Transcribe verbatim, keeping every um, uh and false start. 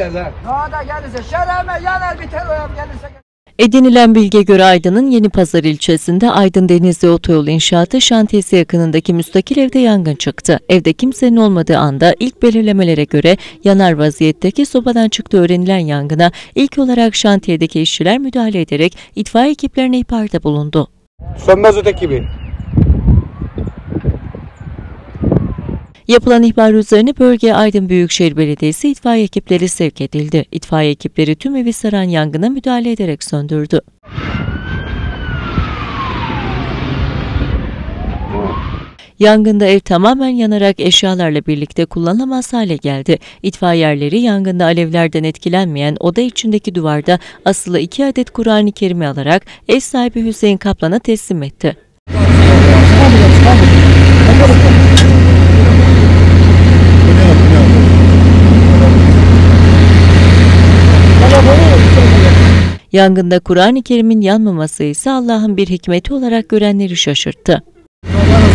isterler. Doğada gelirse şereme yanar biter o yap gelirse. Edinilen bilgiye göre Aydın'ın Yenipazarı ilçesinde Aydın Denizli Otoyolu inşaatı şantiyesi yakınındaki müstakil evde yangın çıktı. Evde kimsenin olmadığı anda ilk belirlemelere göre yanar vaziyetteki sobadan çıktığı öğrenilen yangına ilk olarak şantiyedeki işçiler müdahale ederek itfaiye ekiplerine ihbarda bulundu. Sönmez öteki gibi. Yapılan ihbar üzerine bölgeye Aydın Büyükşehir Belediyesi itfaiye ekipleri sevk edildi. İtfaiye ekipleri tüm evi saran yangına müdahale ederek söndürdü. Yangında ev tamamen yanarak eşyalarla birlikte kullanılamaz hale geldi. İtfaiyeleri yangında alevlerden etkilenmeyen oda içindeki duvarda asılı iki adet Kur'an-ı Kerim'i alarak ev sahibi Hüseyin Kaplan'a teslim etti. Yangında Kur'an-ı Kerim'in yanmaması ise Allah'ın bir hikmeti olarak görenleri şaşırttı.